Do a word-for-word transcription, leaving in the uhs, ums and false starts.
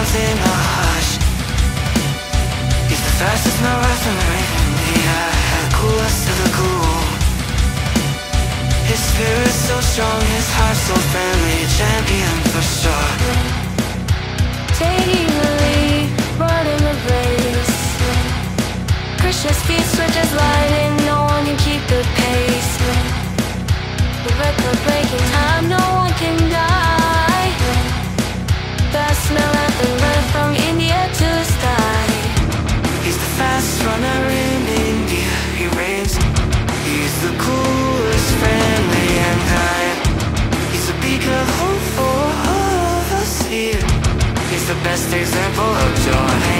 sounds in a hush. He's the fastest marathon in the air, the coolest of the cool. His spirit's so strong, his heart's so friendly, champion for sure. Taking the lead, running the race. Krishna's speed switches lightning, no one can keep the pace. The record breaking time, no one can die. Fast marathon run from India to the sky. He's the fastest runner in India, he reigns. He's the coolest, friendly and kind. He's a beacon of hope for all of us here. He's the best example of joy.